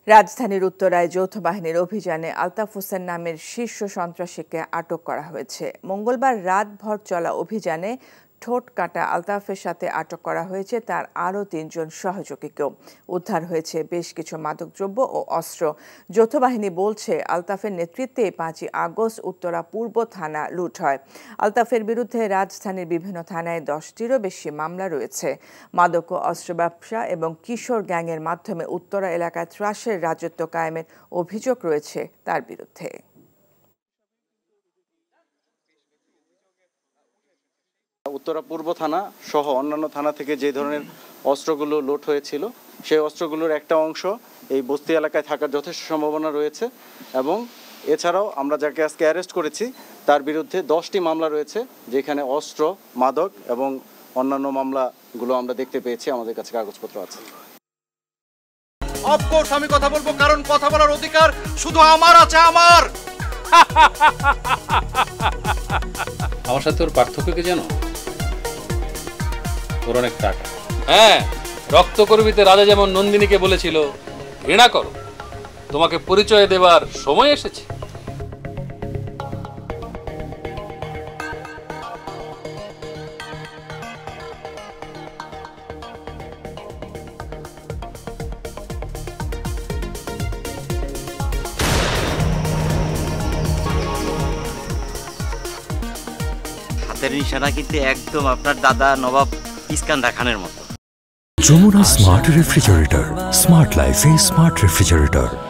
রাজধানীর উত্তরায় যৌথ বাহিনীর অভিযানে আলতাফ হোসেন নামের শীর্ষ সন্ত্রাসীকে আটক করা হয়েছে। মঙ্গলবার রাতভর চলা অভিযানে ঠোঁট কাটা আলতাফের সাথে আটক করা হয়েছে তার আরও ৩ জন সহযোগীকেও। উদ্ধার হয়েছে বেশ কিছু মাদকদ্রব্য ও অস্ত্র। যৌথ বাহিনী বলছে, আলতাফের নেতৃত্বে ৫ই আগস্ট উত্তরা পূর্ব থানা লুট হয়। আলতাফের বিরুদ্ধে রাজধানীর বিভিন্ন থানায় ১০টিরও বেশি মামলা রয়েছে। মাদক ও অস্ত্র ব্যবসা এবং কিশোর গ্যাংয়ের মাধ্যমে উত্তরা এলাকায় ত্রাসের রাজত্ব কায়েমের অভিযোগ রয়েছে তার বিরুদ্ধে। উত্তরা পূর্ব থানা সহ অন্যান্য থানা থেকে যে ধরনের অস্ত্রগুলো লুট হয়েছিল, সেই অস্ত্রগুলোর একটা অংশ এই বস্তি এলাকায় থাকার যথেষ্ট সম্ভাবনা রয়েছে। এবং এছাড়াও আমরা যাকে আজকে অ্যারেস্ট করেছি তার বিরুদ্ধে 10টি মামলা রয়েছে, যেখানে অস্ত্র, মাদক এবং অন্যান্য মামলাগুলো আমরা দেখতে পেয়েছি। আমাদের কাছে কাগজপত্র আছে। অফকোর্স আমি কথা বলবো, কারণ কথা বলার অধিকার শুধু আমার আছে। আমার সাথে ওর পার্থক্য কি জানো? ওর অনেক টাকা। হ্যাঁ, রক্তকর্মীতে রাজা যেমন নন্দিনীকে বলেছিল ঘৃণা করো, তোমাকে পরিচয় দেবার সময় এসেছে। হাতের নিশানা কিন্তু একদম আপনার দাদা নবাব ইস্কান্দার খানের মতো। যমুনা স্মার্ট রেফ্রিজারেটর, স্মার্ট লাইফে স্মার্ট রেফ্রিজারেটর।